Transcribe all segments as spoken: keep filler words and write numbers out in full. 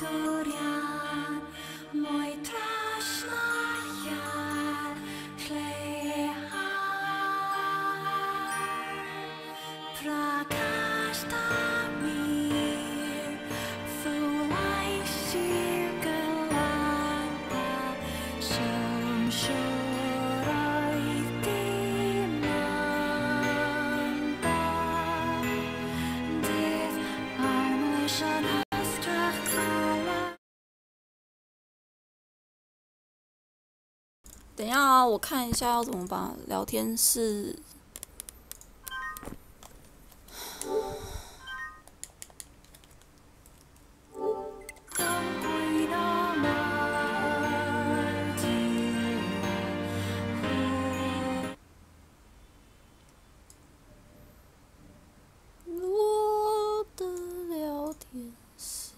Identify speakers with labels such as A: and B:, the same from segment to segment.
A: 等一下啊，我看一下要怎么把聊天室。我的聊天室。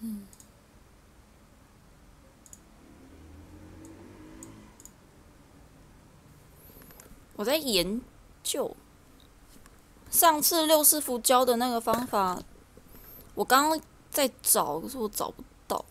A: 我在研究上次六师傅教的那个方法，我刚刚在找，可是我找不到。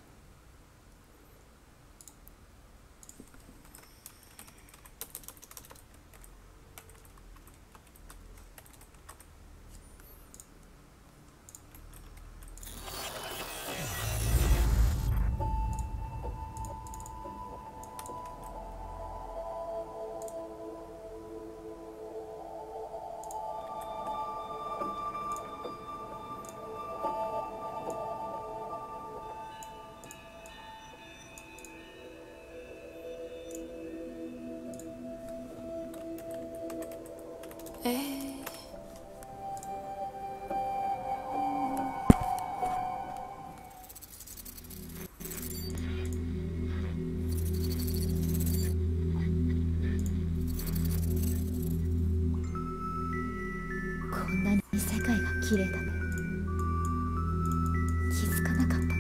A: 哎，
B: こんなに世界が綺麗だね。気づかなかったな。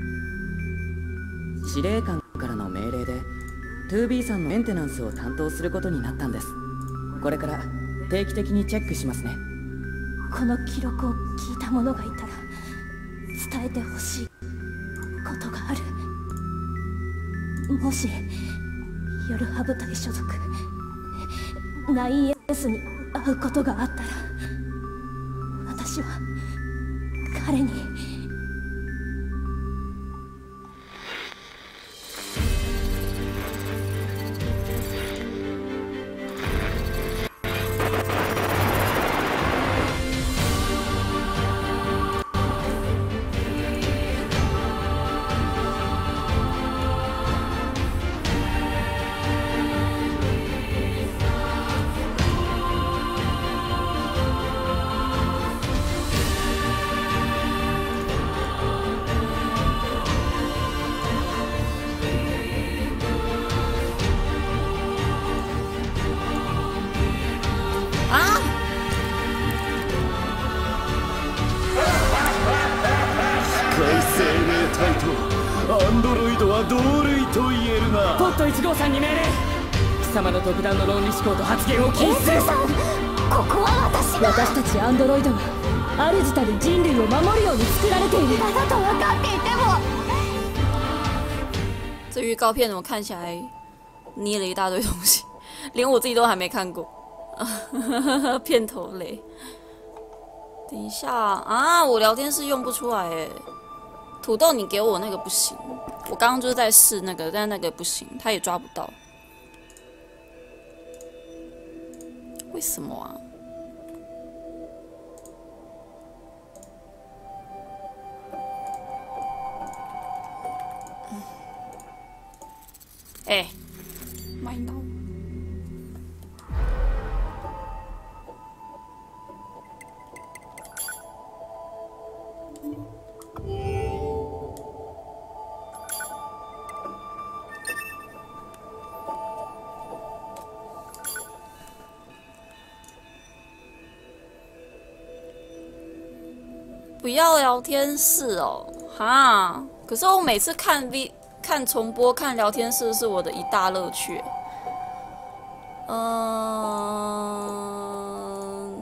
C: 司令官からの命令で ツービー さんのメンテナンスを担当することになったんです。これから定期的にチェックしますね。
B: この記録を聞いた者がいたら伝えてほしいことがある。もし夜ハ部隊所属 ナインエス に会うことがあったら、私は彼に
D: アンドロイドは同類と言えるな。
C: ポットいち号さんに命令。貴様の独断の論理思考と発言を禁止する。
B: ここは私が私たちアンドロイドが主たる人類を守るように作られている。だと分かっていても，
A: 这预告片我看起来捏了一大堆东西，连我自己都还没看过。片头雷。等一下啊，我聊天室用不出来哎。土豆，你给我那个不行，我刚刚就是在试那个，但那个不行，他也抓不到。为什么啊？哎、欸，麦闹。不要聊天室哦，哈！可是我每次看 V 看重播看聊天室是我的一大乐趣。嗯，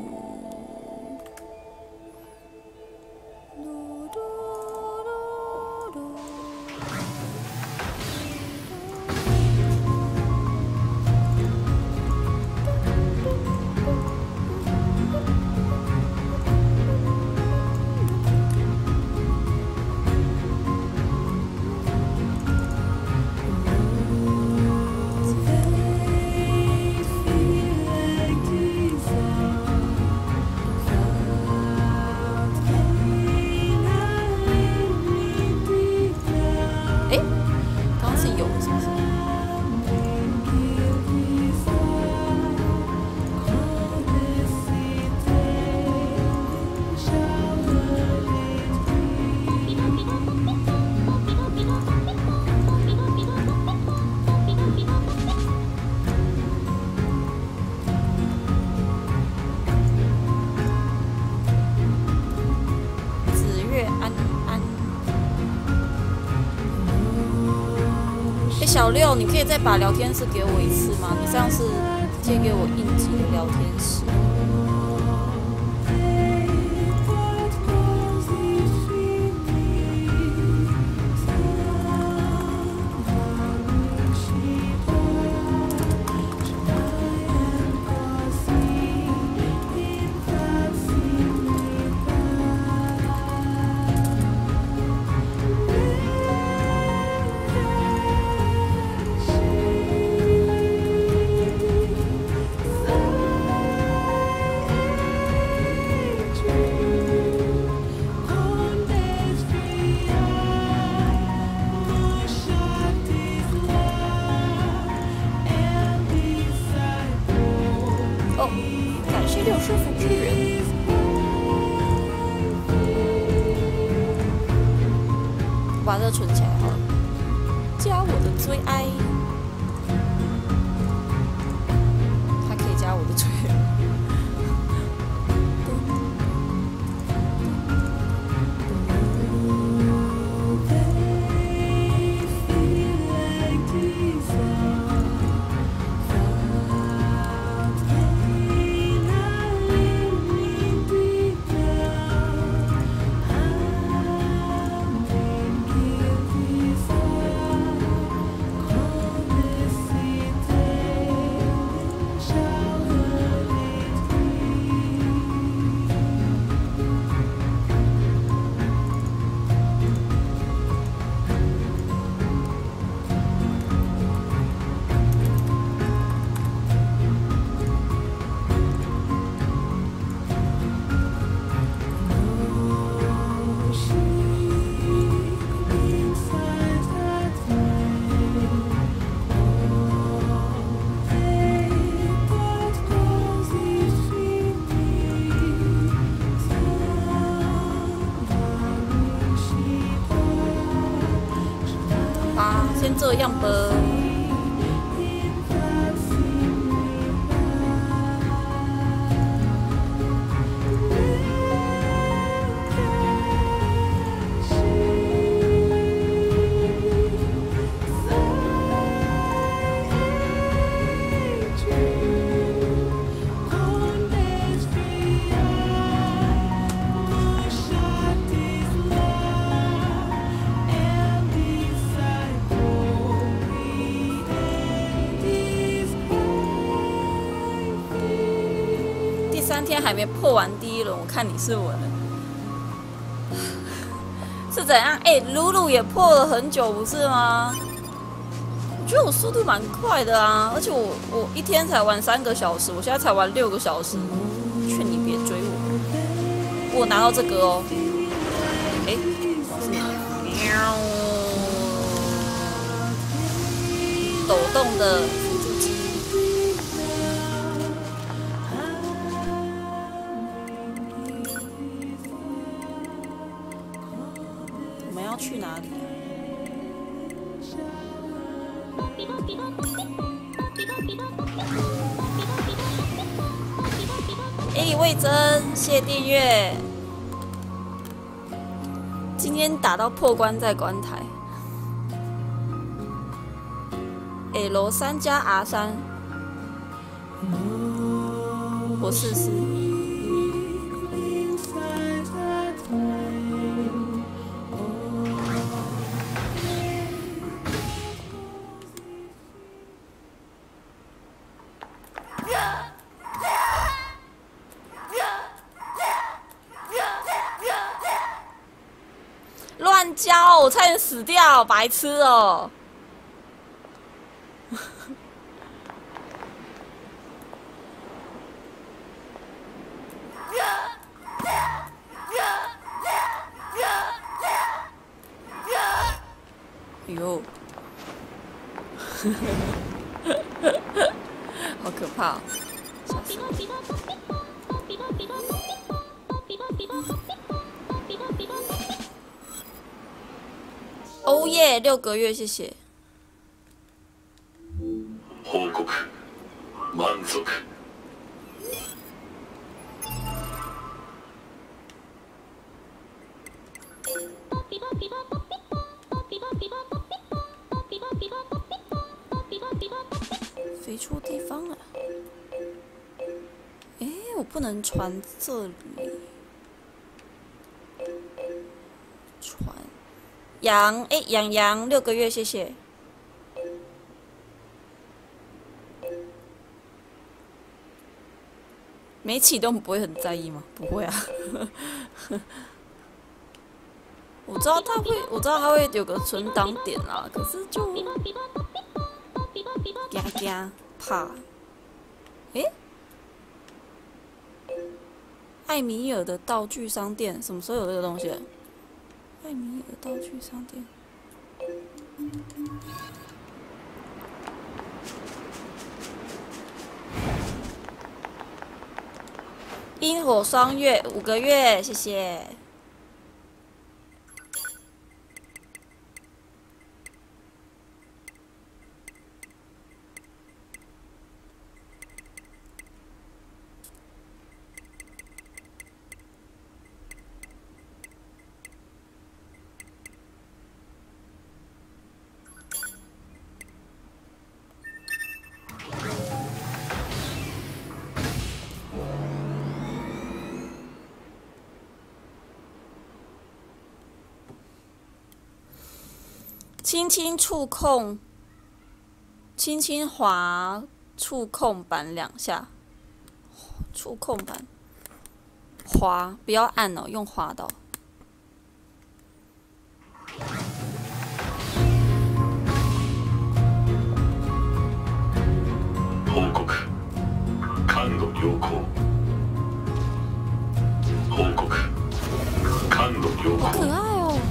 A: 小六，你可以再把聊天室给我一次吗？你上次贴给我应急的聊天室。把这存起来好了，加我的最爱，还可以加我的最爱。先这样吧。三天还没破完第一轮，我看你是我的，是怎样？哎、欸，露露也破了很久，不是吗？我觉得我速度蛮快的啊，而且我我一天才玩三个小时，我现在才玩六个小时，劝你别追我。我拿到这个哦，哎、欸，是喵，抖动的辅助机。去哪里？哎，魏征，谢订阅。今天打到破关在关台。L 三加 R 三，我试试。乱教，我差点死掉，白痴哦！哎呦，好可怕、哦！吓死我！哦耶，六个月，谢谢。
E: 報告，満足。
A: 错地方了。哎，我不能传这里。传羊，哎，养羊六个月，谢谢。没启动不会很在意吗？不会啊。我知道它会，我知道它会有个存档点啊，可是就惊惊怕。诶，艾米尔的道具商店什么时候有这个东西？艾米尔道具商店。萤火双月五个月，谢谢。轻轻触控，轻轻滑触控板两下，触控板滑，不要按哦，用滑的哦。
E: 報告感度良好報告感度良
A: 好可
E: 好
A: 爱哦！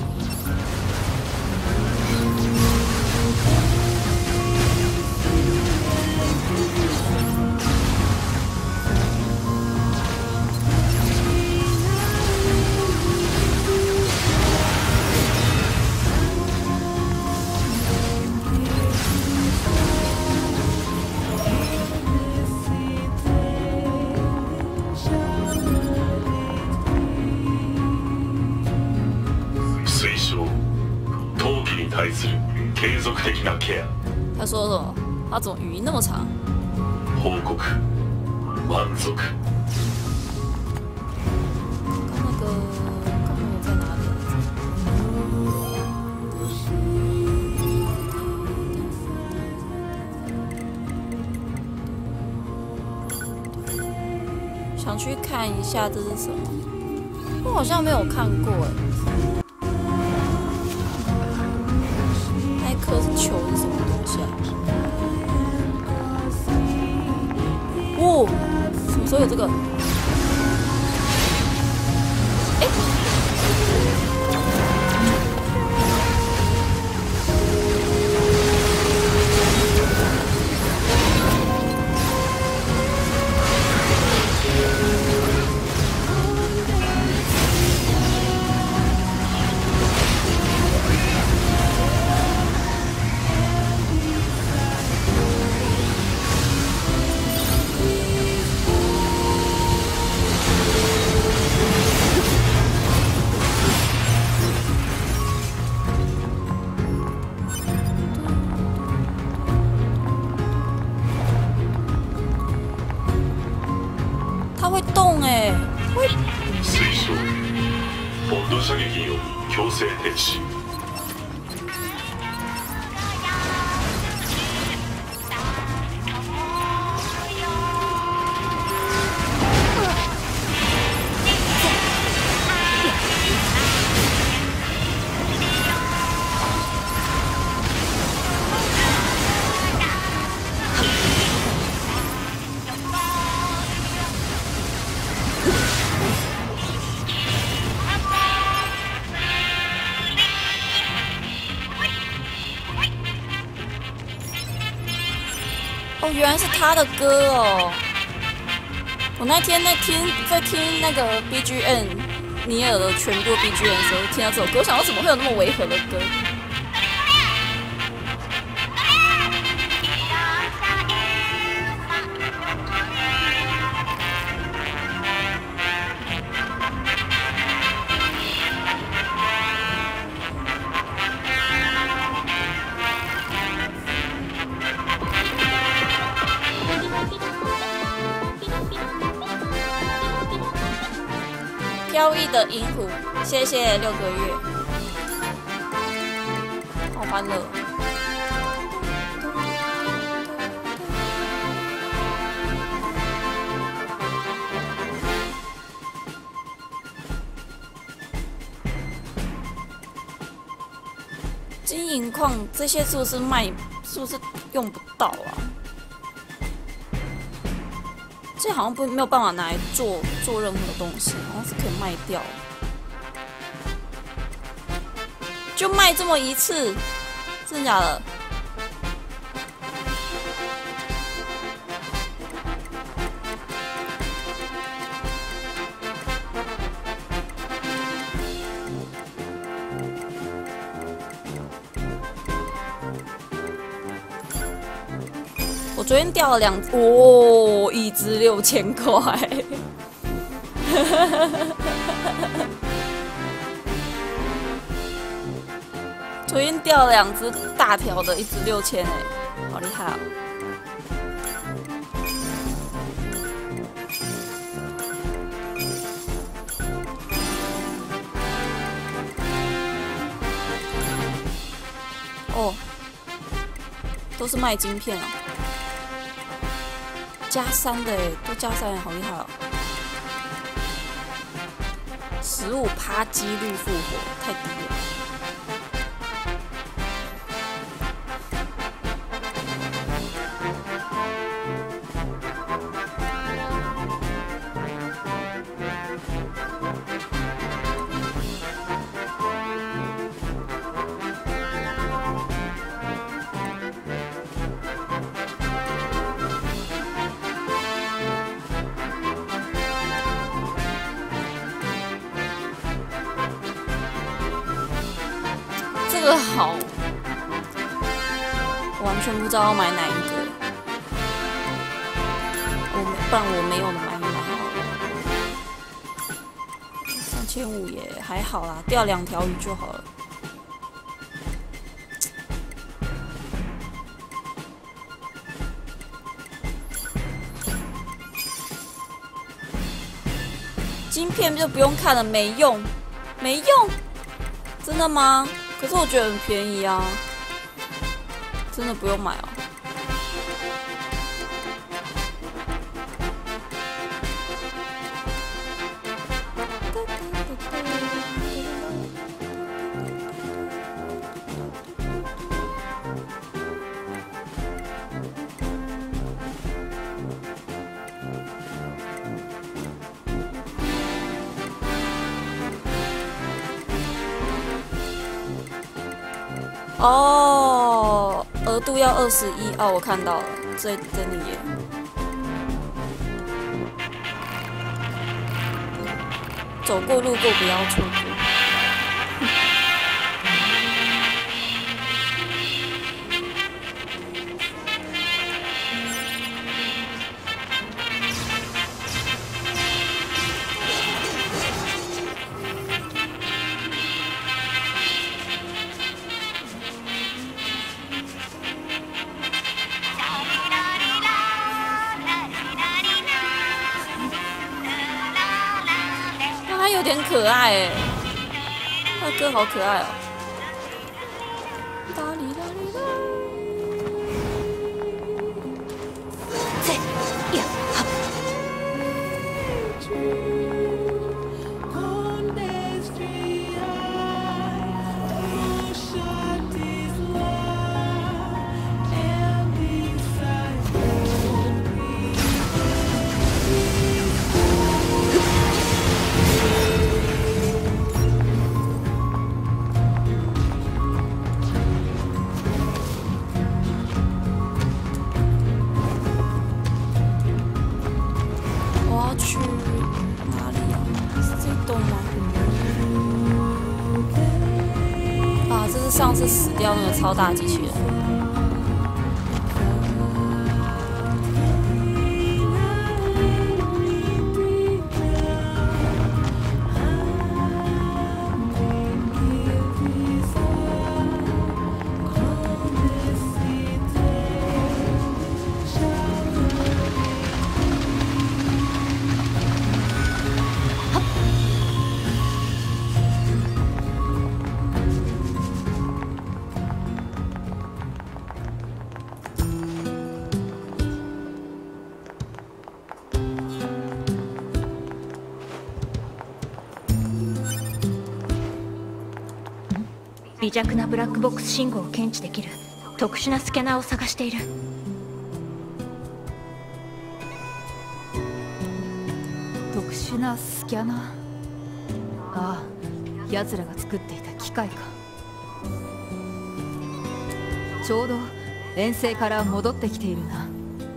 E: 推奨冬季に対する継続的なケア
A: 他说什么？他怎么语音那么长？
E: 報告満足
A: 刚那个刚刚我在哪里来着？想去看一下这是什么？我好像没有看过哎。那一颗是球是什么东西啊？哦，什么时候有这个？哎。它会动哎，会。
E: 推奨温度射撃による強制停止
A: 哦，原来是他的歌哦！我那天在听在听那个 B G M 尼尔的全部 B G M 的时候，听到这首歌，我想到怎么会有那么违和的歌？ 飘逸的银狐，谢谢六个月，好欢乐。金银矿这些是不是卖？是不是用不到啊？这好像不没有办法拿来做做任何东西，好像是可以卖掉。就卖这么一次，真的假的？我昨天掉了两，哦，一只六千块。昨天掉了两只大条的，一只六千哎，好厉害啊！哦，都是卖晶片啊。加三的哎，都加三，好厉害哦！十五趴几率复活，太低了。这个好，完全不知道要买哪一个。我没，不然我没有的买一买好了。三千五也还好啦，钓两条鱼就好了。晶片就不用看了，没用，没用，真的吗？可是我觉得很便宜啊，真的不用买哦。哦，额度要二十一哦，我看到了，这真的耶。走过路过不要错过。有点可爱哎，他的歌好可爱哦。哒哩啦哩啦。
B: 这呀哈。
A: 上次死掉那个超大机器人。
B: 微弱なブラックボックス信号を検知できる特殊なスキャナーを探している。
F: 特殊なスキャナー。ああ、奴らが作っていた機械か。ちょうど遠征から戻ってきているな。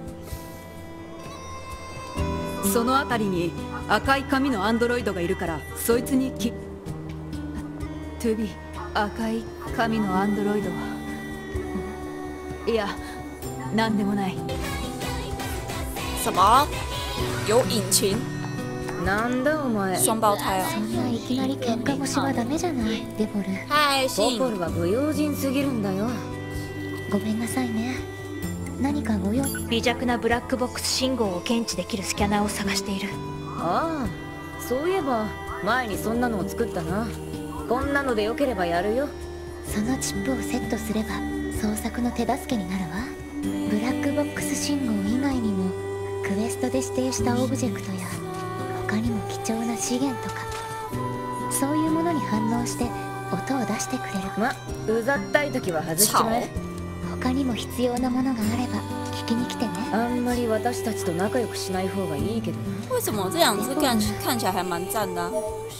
F: その辺りに赤い髪のアンドロイドがいるから、そいつにきトゥビー、赤い髪のアンドロイドは、いや、なんでもない。
A: 什么？有引擎？
C: なんだお前。
A: 双胞胎
B: そんないきなり喧嘩腰はダメじゃないデボル。
A: 嗨，信。
C: ポポルは不用心すぎるんだよ。
B: ごめんなさいね。何かご用？微弱なブラックボックス信号を検知できるスキャナーを探している。
C: ああ、そういえば前にそんなのを作ったな。こんなのでよければやるよ。
B: そのチップをセットすれば捜索の手助けになるわ。ブラックボックス信号以外にもクエストで指定したオブジェクトや他にも貴重な資源とか、そういうものに反応して音を出してくれる。
C: ま、うざったい時は外しちまえ。
B: 他にも必要なものがあれば聞きに来てね。
C: あんまり私たちと仲良くしない方がいいけどな。
A: 为什么这两只看看起来还蛮赞的、啊？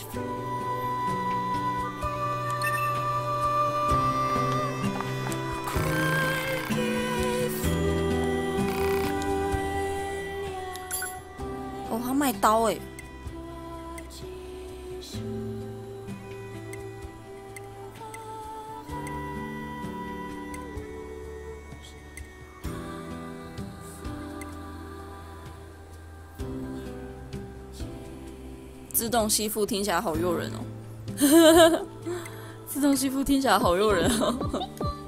A: 哦，他卖刀哎！自动吸附听起来好诱人哦！自动吸附听起来好诱人哦！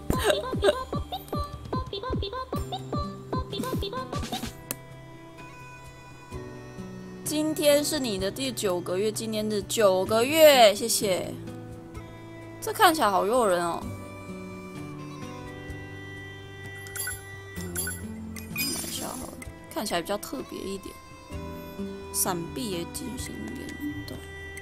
A: 今天是你的第九个月纪念日，九个月，谢谢。这看起来好诱人哦！买一下好了，看起来比较特别一点。闪避也进行联动。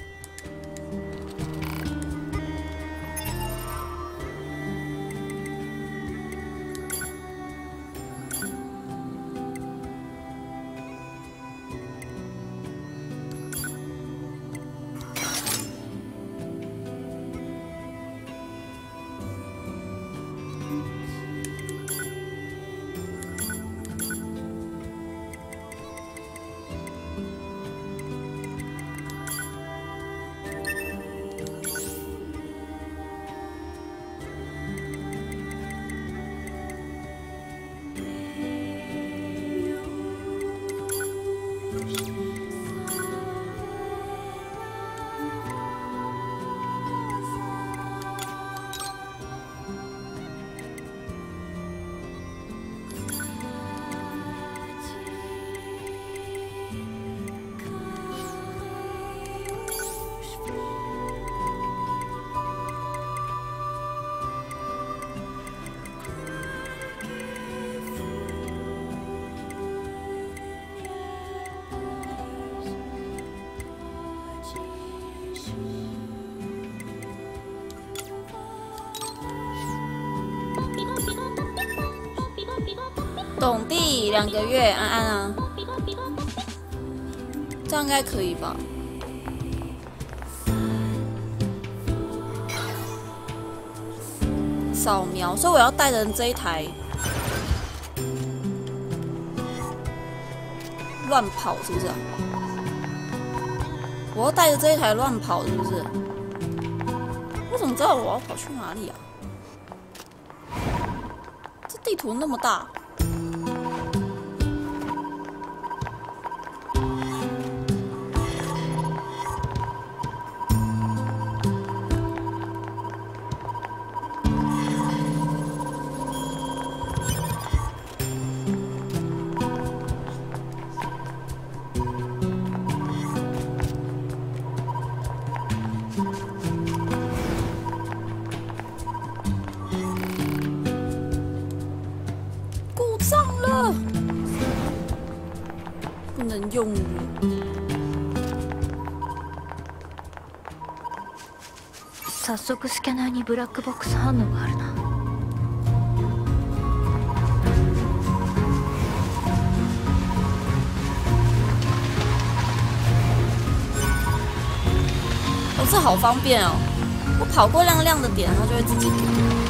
A: 董弟两个月，安安啊，这样应该可以吧？扫描，所以我要带人这一台乱跑，是不是、啊？我要带着这一台乱跑，是不是？我怎么知道我要跑去哪里啊？这地图那么大。不能用了。
B: 早速スキャナーにブラックボックス反応があるな。
A: 哦，这好方便哦！我跑过亮亮的点，它就会自己读。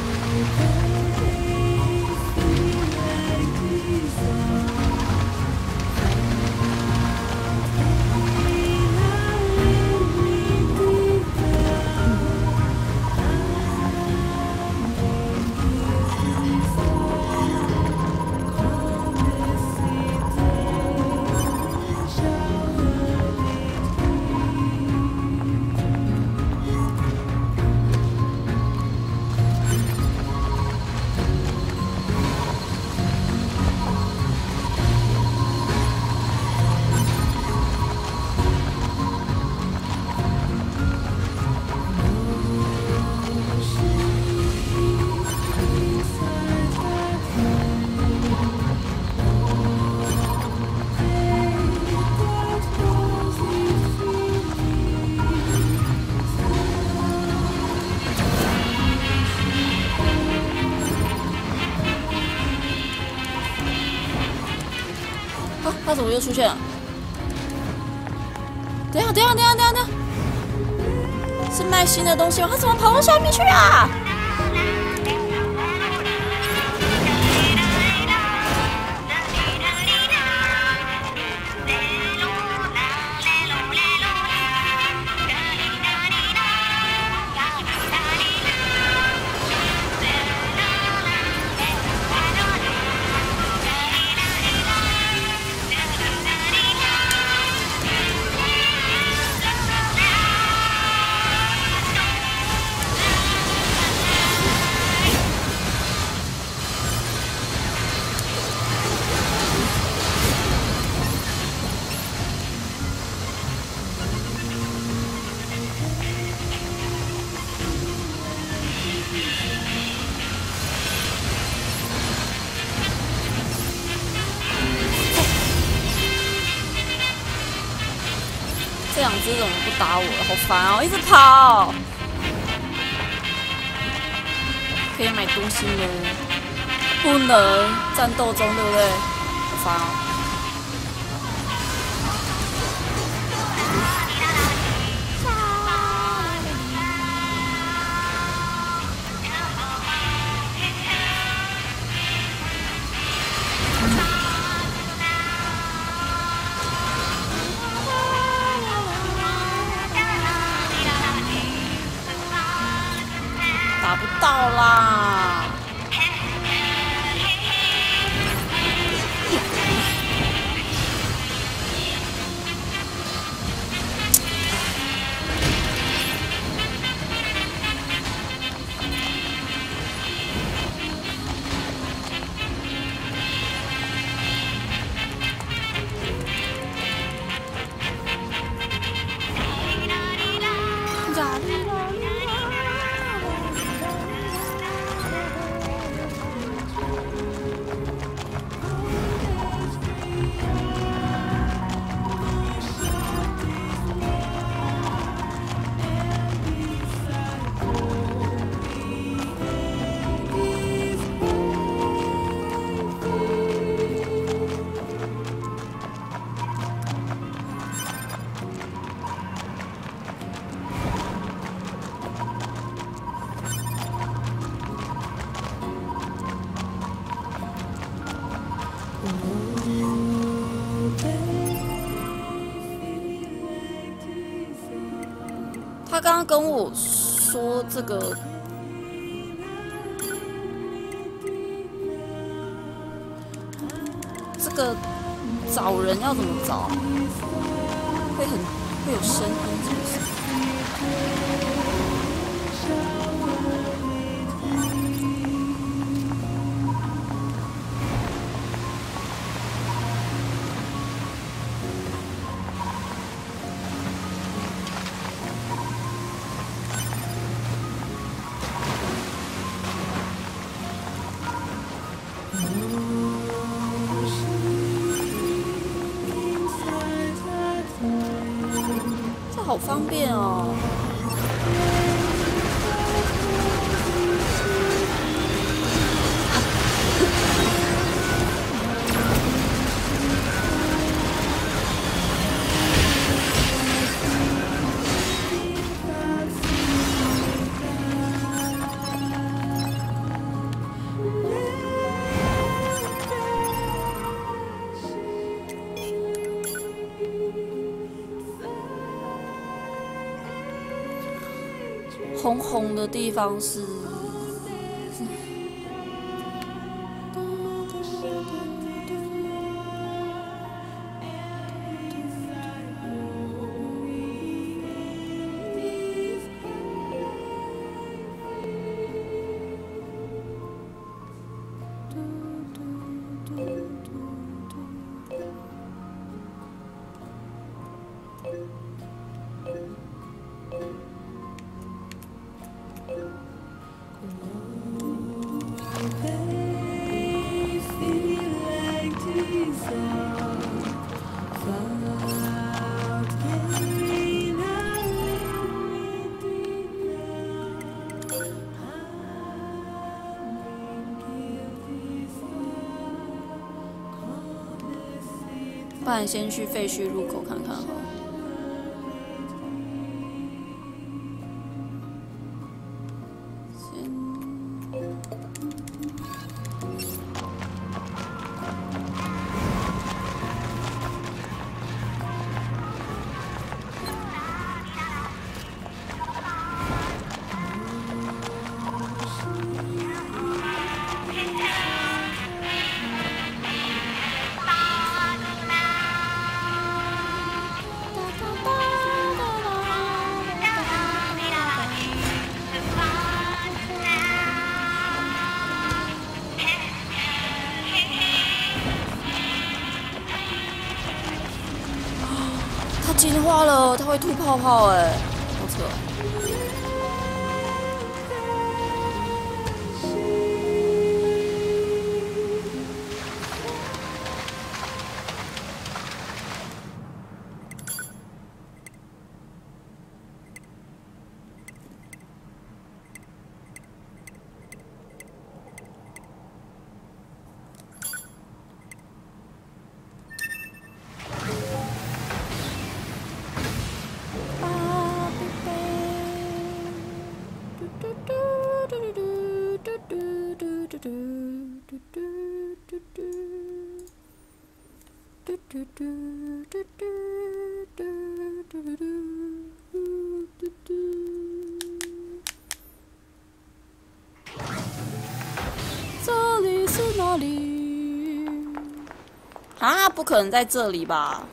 A: 他怎么又出现了？等一下，等一下，等一下，等一下，等一下，是卖新的东西吗？他怎么跑到下面去啊？这两只怎么不打我了？好烦哦，一直跑。可以买东西吗？不能，战斗中，对不对？好烦哦。打不到啦！他刚刚跟我说这个，这个找人要怎么找？会很会有声音，是不是？好方便哦！ 红红的地方是。不然先去废墟入口看看好了。进化了，它会吐泡泡哎，好扯！这里是哪里？啊，不可能在这里吧？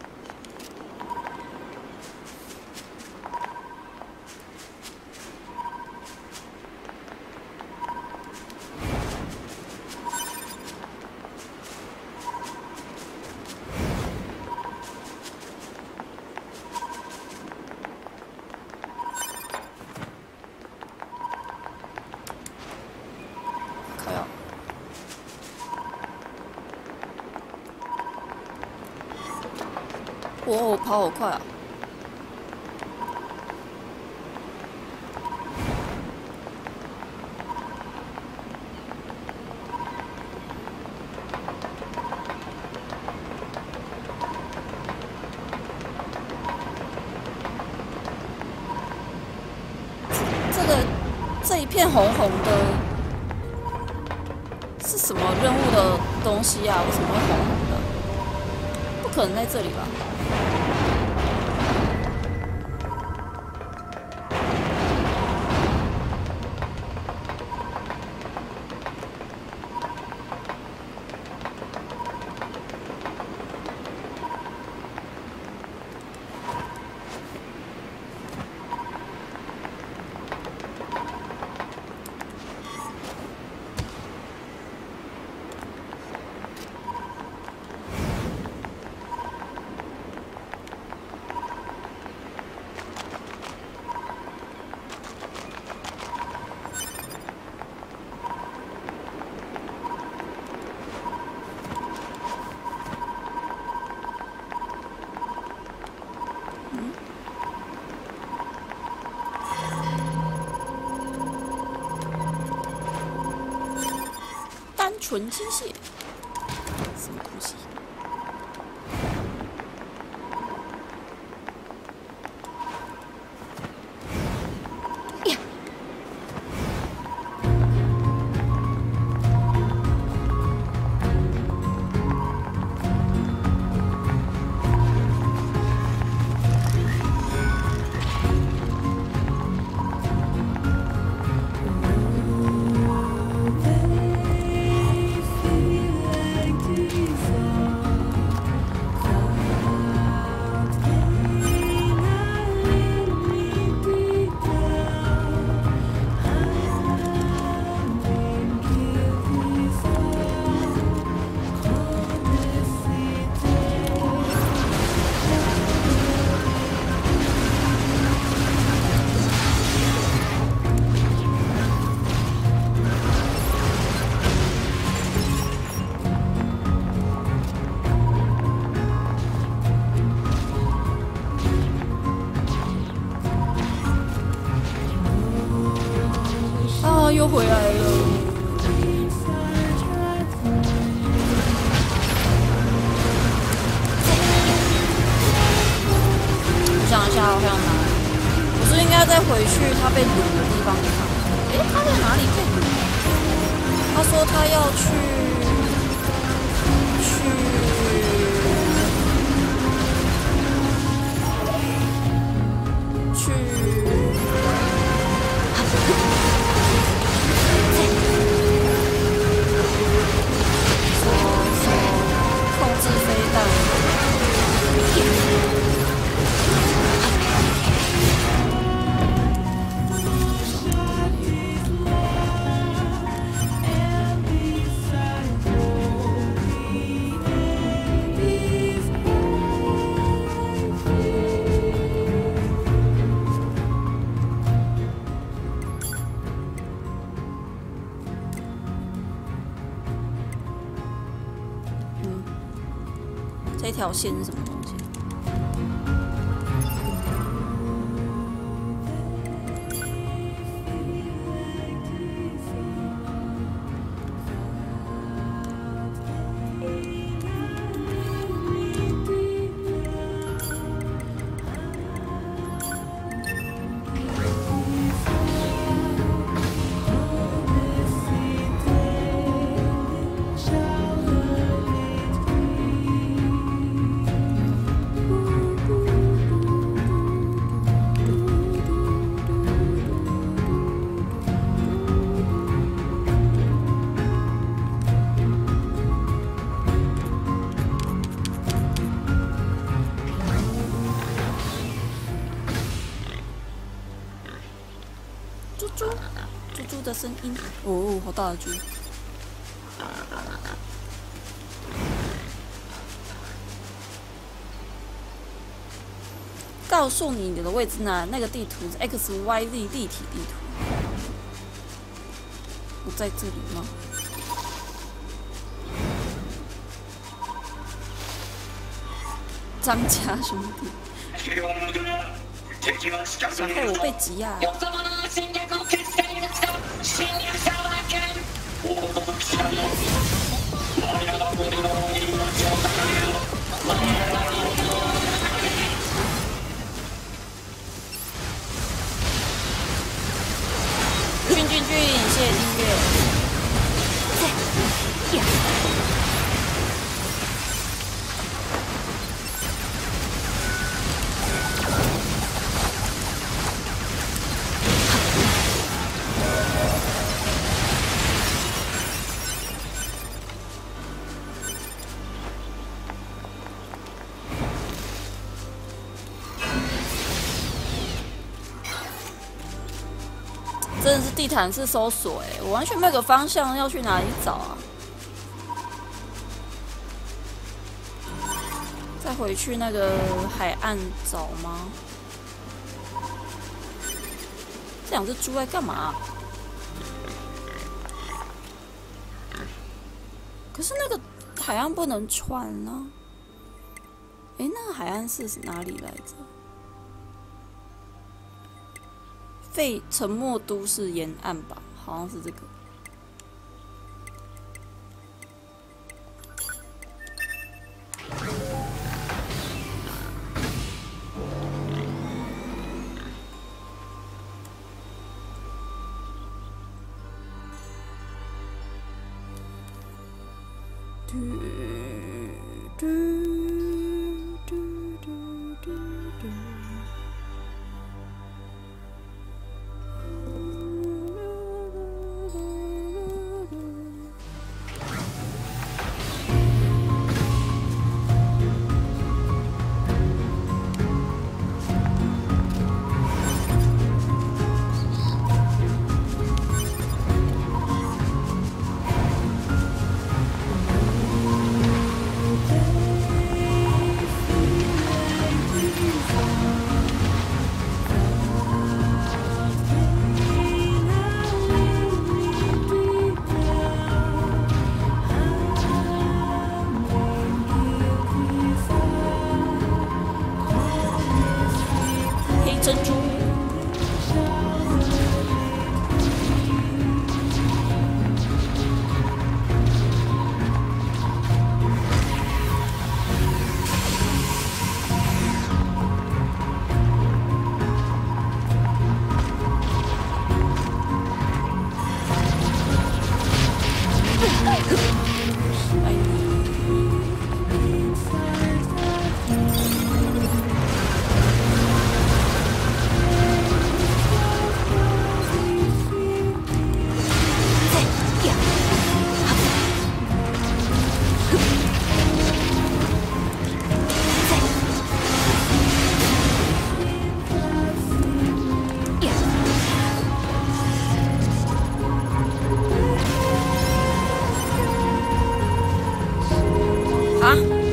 A: 哇，跑好快啊！这个这一片红红的，是什么任务的东西啊？为什么会红红的？不可能在这里吧？纯机械，什么东西？呀！ 回去他被掳的地方看。诶，他在哪里被掳？他说他要去去去。说说控制飞弹。这条线是什么东西？猪猪，猪猪的声音。哦，好大的猪！告诉你你的位置呢？那个地图是 X Y Z 立体地图。我在这里吗？张家兄弟。想害我被击啊！俊俊俊，谢谢订阅。真的是地毯式搜索哎，我完全没有个方向要去哪里找啊！再回去那个海岸找吗？这两只猪在干嘛？可是那个海岸不能穿啊！哎、欸，那个海岸是哪里来着？废沉默都市沿岸吧，好像是这个。嘟嘟嘟嘟嘟嘟。 爱你。啊！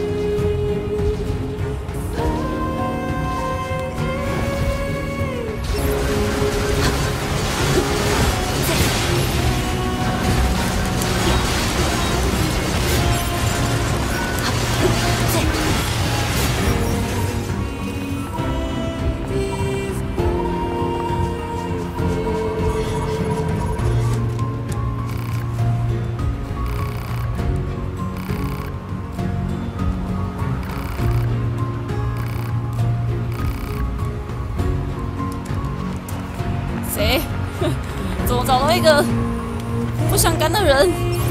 A: 谁？怎么找到一个不相干的人？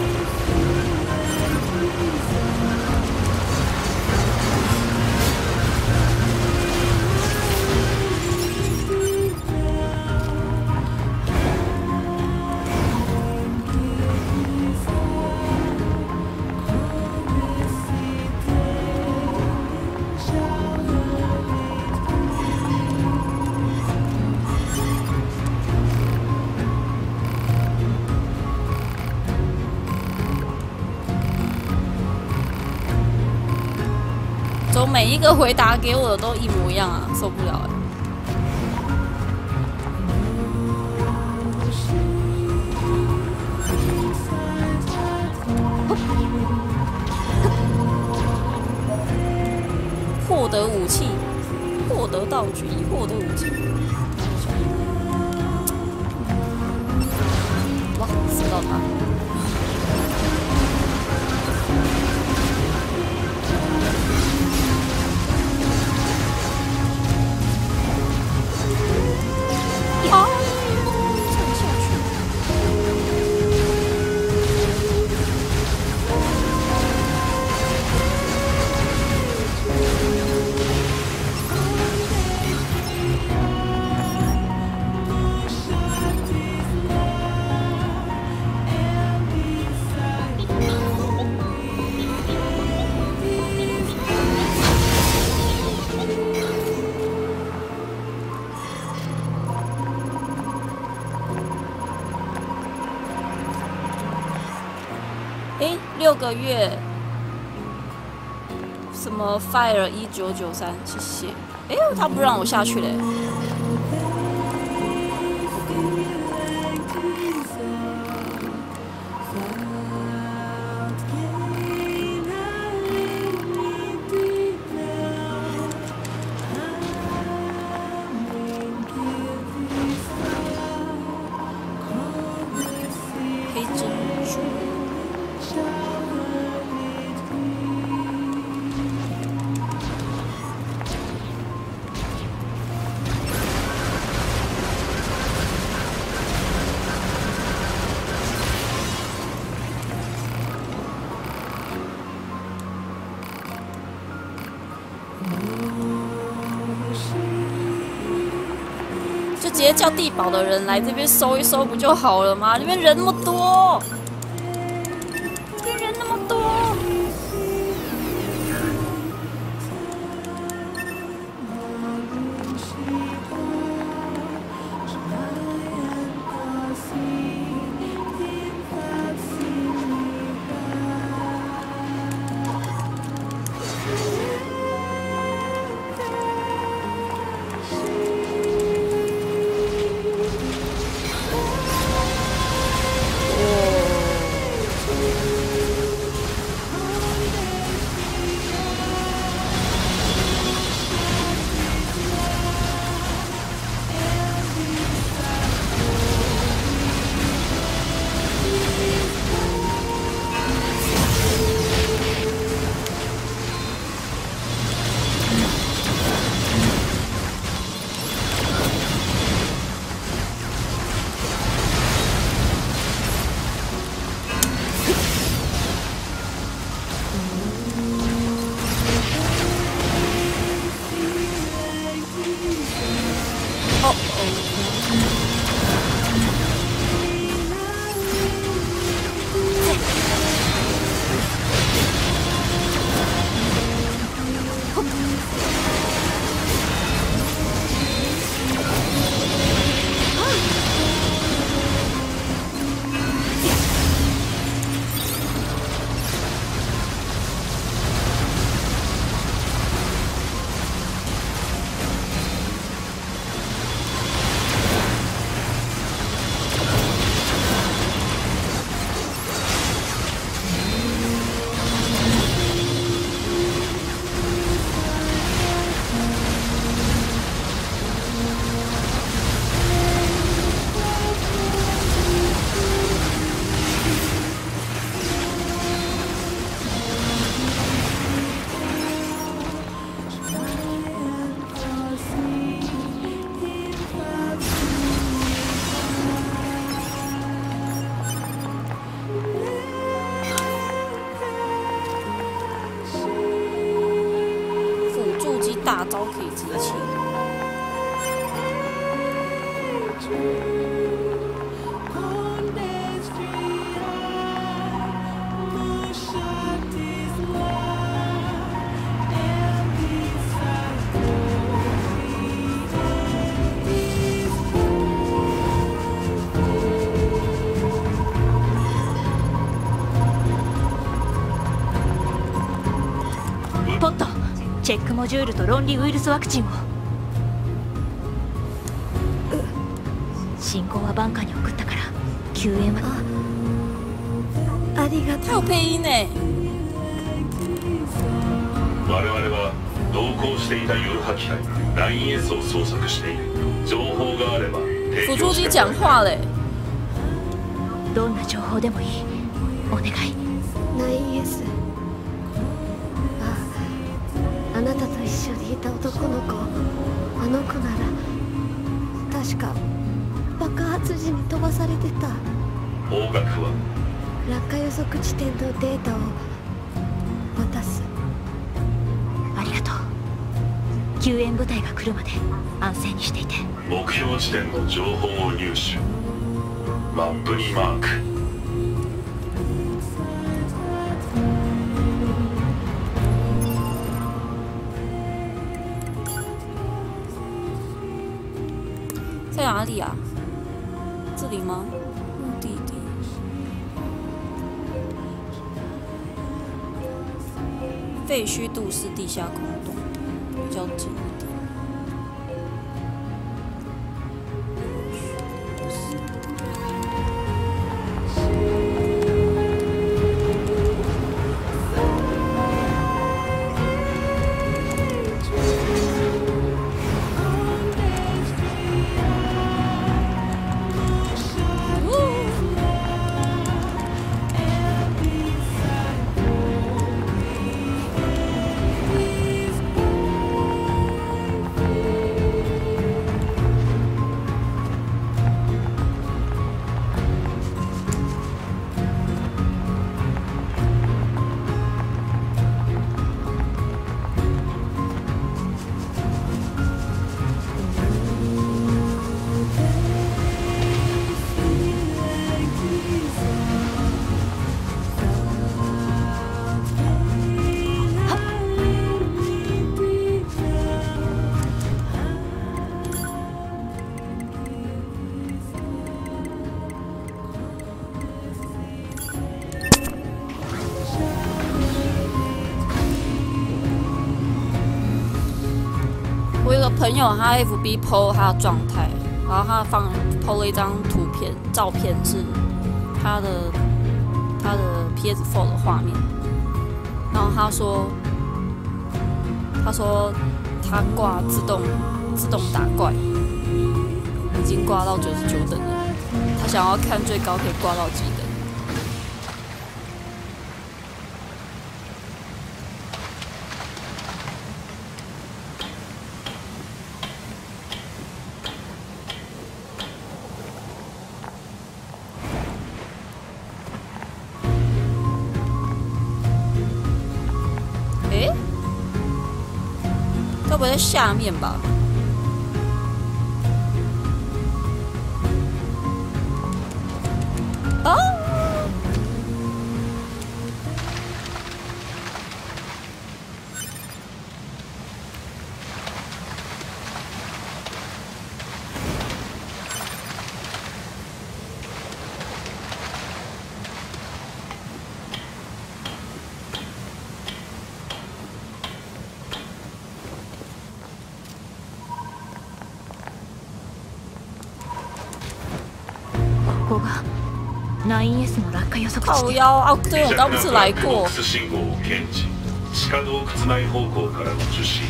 A: 怎么每一个回答给我的都一模一样啊，受不了哎！获得武器，获得道具，已获得武器。哇，射到他！啊！沉下去。诶，六个月，什么 Fire 一九九三，谢谢。诶，他不让我下去嘞。黑珍珠。就直接叫地堡的人来这边收一收不就好了吗？里面人那么多，里面人那么多。哦。 大招可以直接切。
B: ポット、チェックモジュールと論理ウイルスワクチンを。信号はバンカーに送ったから救援は。ありが
A: 还有配音呢。
E: 我々は同行していた誘破機体 ナインエス を捜索している。情報があれば提
A: 辅助机
E: 供して
A: 讲话嘞。
B: どんな情報でもいい。お願い。
G: ナインエス。あなたと一緒にいた男の子、あの子なら確か爆発時に飛ばされてた。
E: 方角は
G: 落下予測地点のデータを渡す。
B: ありがとう。救援部隊が来るまで安静にしていて。
E: 目標地点の情報を入手。マップにマーク。
A: 在哪里啊？这里吗？目的地。废墟都市地下空洞，比较近一点。我有个朋友，他 F B P O 他的状态，然后他放 P O 了一张图片，照片是他的他的 P S 四 的画面，然后他说他说他挂自动自动打怪，已经挂到九十九等了，他想要看最高可以挂到几等。诶，该不会在下面吧？啊！
B: ここが ナインエス の落下予測地点。
A: 靠腰啊！对，我刚不是来过。
E: 信号を検知。地下洞窟内方向からの受信。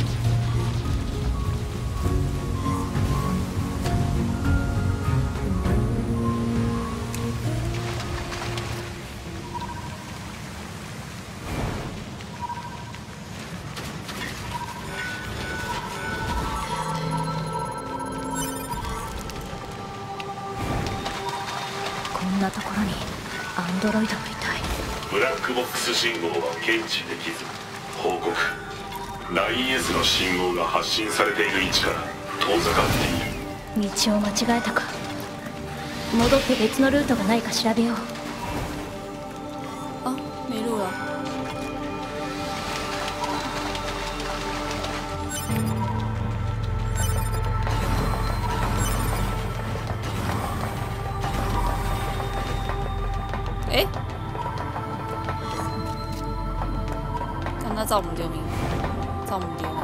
B: こんなところにアンドロイドもいたい。
E: ブラックボックス信号は検知できず報告。 ラインエス の信号が発信されている位置から遠ざかっている。
B: 道を間違えたか。戻って別のルートがないか調べよう。
A: 啊，没路了。哎，看他照我们丢名，照我们丢名。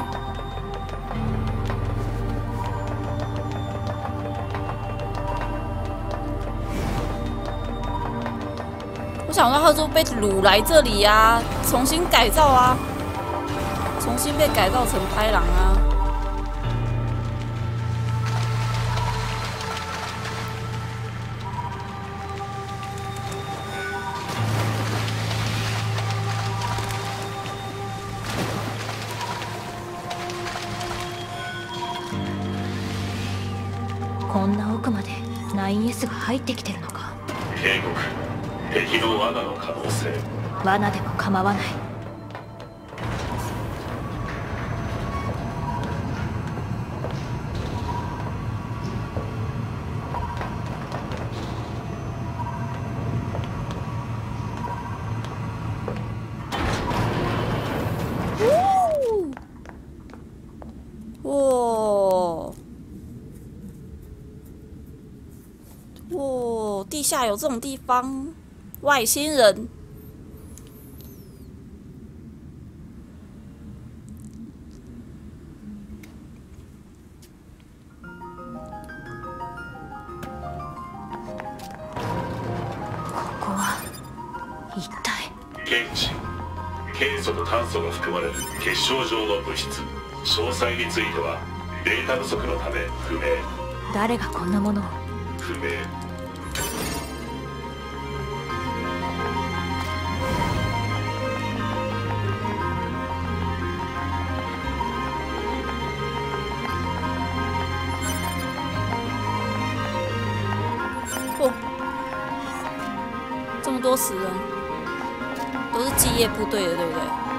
A: 我想说他就被掳来这里呀、啊，重新改造啊，重新被改造成拍狼啊。
B: こんな奥まで ナインエス が入ってきてるのか。
E: 警告。敵の罠の可能性。
B: 罠でも構わない。
A: 哇！哇！地下有这种地方。外星人，
B: ここは一体。
E: 検知。ケイ素と炭素が含まれる結晶状の物質。詳細についてはデータ不足のため不明。
B: 誰がこんなものを。
E: 不明。
A: 这么多死人，都是继业部队的，对不对？